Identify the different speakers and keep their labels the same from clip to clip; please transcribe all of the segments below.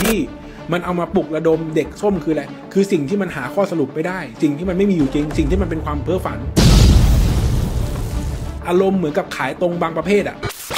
Speaker 1: ที่มันเอามาปลุกระดมเด็กส้มคืออะไรคือสิ่งที่มันหาข้อสรุปไม่ได้สิ่งที่มันไม่มีอยู่จริงสิ่งที่มันเป็นความเพ้อฝันอารมณ์เหมือนกับขายตรงบางประเภท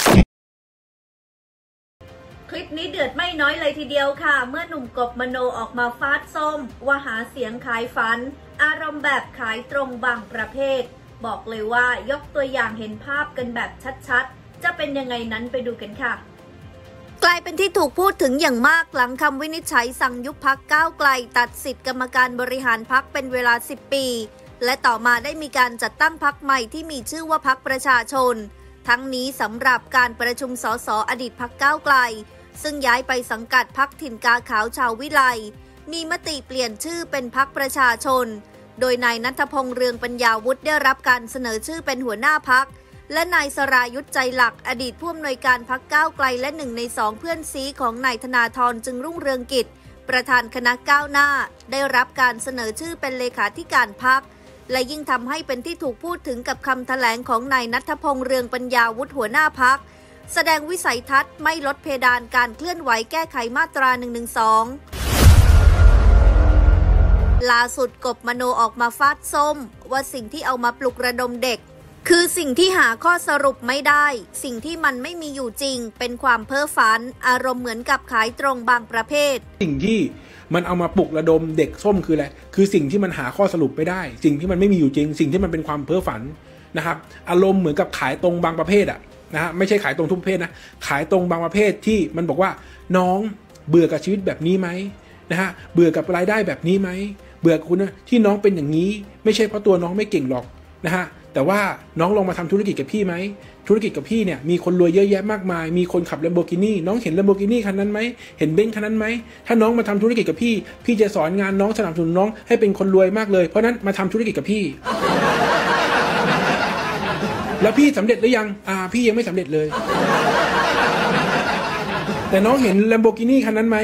Speaker 2: คลิปนี้เดือดไม่น้อยเลยทีเดียวค่ะเมื่อหนุ่มกบมโนออกมาฟาดส้มว่าหาเสียงขายฝันอารมณ์แบบขายตรงบางประเภทบอกเลยว่ายกตัวอย่างเห็นภาพกันแบบชัดๆจะเป็นยังไงนั้นไปดูกันค่ะกลายเป็นที่ถูกพูดถึงอย่างมากหลังคำวินิจฉัยสั่งยุบพรรคก้าวไกลตัดสิทธิกรรมการบริหารพรรคเป็นเวลา10 ปีและต่อมาได้มีการจัดตั้งพรรคใหม่ที่มีชื่อว่าพรรคประชาชนทั้งนี้สำหรับการประชุมสสอดีตพรรคก้าวไกลซึ่งย้ายไปสังกัดพรรคถิ่นกาขาวชาววิไลมีมติเปลี่ยนชื่อเป็นพรรคประชาชนโดยนายณัฐพงษ์เรืองปัญญาวุฒิได้รับการเสนอชื่อเป็นหัวหน้าพรรคและนายสรายุทธใจหลักอดีตผู้อำนวยการพรรคก้าวไกลและ1 ใน 2เพื่อนซีของนายธนาธรจึงรุ่งเรืองกิจประธานคณะก้าวหน้าได้รับการเสนอชื่อเป็นเลขาธิการพรรคและยิ่งทำให้เป็นที่ถูกพูดถึงกับคำแถลงของนายณัฐพงษ์เรืองปัญญาวุฒิหัวหน้าพรรคแสดงวิสัยทัศน์ไม่ลดเพดานการเคลื่อนไหวแก้ไขมาตรา112ล่าสุดกบมโนออกมาฟาดส้มว่าสิ่งที่เอามาปลุกระดมเด็กคือสิ่งที่หาข้อสรุปไม่ได้สิ่งที่มันไม่มีอยู่จริงเป็นความเพ้อฝันอารมณ์เหมือนกับขายตรงบางประเภท
Speaker 1: สิ่งที่มันเอามาปลุกระดมเด็กส้มคืออะไรคือสิ่งที่มันหาข้อสรุปไม่ได้สิ่งที่มันไม่มีอยู่จริงสิ่งที่มันเป็นความเพ้อฝันนะครับอารมณ์เหมือนกับขายตรงบางประเภทนะฮะไม่ใช่ขายตรงทุกประเภทนะขายตรงบางประเภทที่มันบอกว่าน้องเบื่อกับชีวิตแบบนี้ไหมนะฮะเบื่อกับรายได้แบบนี้ไหมเบื่อคุณนะที่น้องเป็นอย่างนี้ไม่ใช่เพราะตัวน้องไม่เก่งหรอกนะฮะแต่ว่าน้องลองมาทำธุรกิจกับพี่ไหมธุรกิจกับพี่เนี่ยมีคนรวยเยอะแยะมากมายมีคนขับ Lamborghini น้องเห็น Lamborghini คันนั้นไหมเห็นเบนซ์คันนั้นไหมถ้าน้องมาทำธุรกิจกับพี่จะสอนงานน้องสนับสนุนน้องให้เป็นคนรวยมากเลยเพราะนั้นมาทำธุรกิจกับพี่แล้วพี่สำเร็จหรือยังพี่ยังไม่สำเร็จเลยแต่น้องเห็น Lamborghini คันนั้นไหม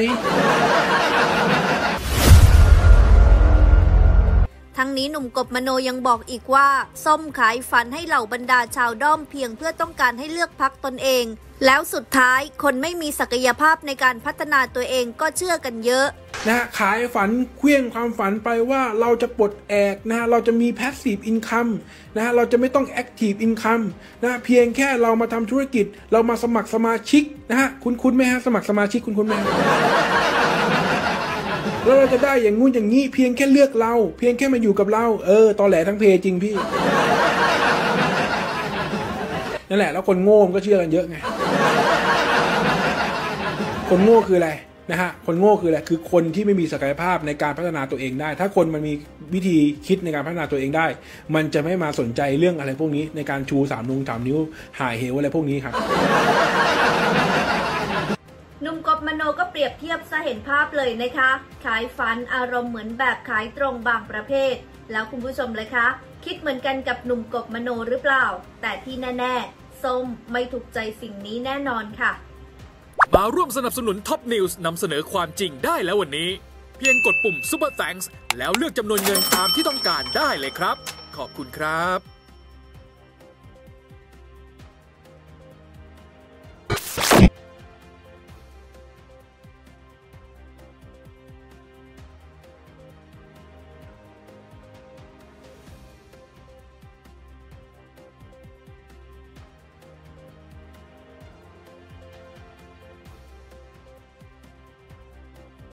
Speaker 2: ทั้งนี้หนุ่มกบมโนยังบอกอีกว่าส้มขายฝันให้เหล่าบรรดาชาวด้อมเพียงเพื่อต้องการให้เลือกพรรคตนเองแล้วสุดท้ายคนไม่มีศักยภาพในการพัฒนาตัวเองก็เชื่อกันเยอะ
Speaker 1: นะขายฝันเคลื่อนความฝันไปว่าเราจะปลดแอกนะเราจะมี passive income นะเราจะไม่ต้อง active income นะเพียงแค่เรามาทำธุรกิจเรามาสมัครสมาชิกนะฮะคุ้นไหมฮะสมัครสมาชิกคุ้นไหมแล้วเราจะได้อย่างงู้นอย่างนี้เพียงแค่เลือกเราเพียงแค่มาอยู่กับเราตอแหลทั้งเพจริงพี่นั่นแหละแล้วคนโง่ก็เชื่อกันเยอะไงคนโง่คืออะไรนะฮะคนโง่คืออะไรคือคนที่ไม่มีศักยภาพในการพัฒนาตัวเองได้ถ้าคนมันมีวิธีคิดในการพัฒนาตัวเองได้มันจะไม่มาสนใจเรื่องอะไรพวกนี้ในการชู3 นิ้วหายเหวอะไรพวกนี้ครับ
Speaker 2: หนุ่มกบมโนก็เปรียบเทียบซะเห็นภาพเลยนะคะขายฝันอารมณ์เหมือนแบบขายตรงบางประเภทแล้วคุณผู้ชมเลยคะคิดเหมือนกันกับหนุ่มกบมโนหรือเปล่าแต่ที่แน่ๆส้มไม่ถูกใจสิ่งนี้แน่นอนค่ะ
Speaker 3: มาร่วมสนับสนุนท็อปนิวส์นำเสนอความจริงได้แล้ววันนี้เพียงกดปุ่ม Super Thanks แล้วเลือกจำนวนเงินตามที่ต้องการได้เลยครับขอบคุณครับ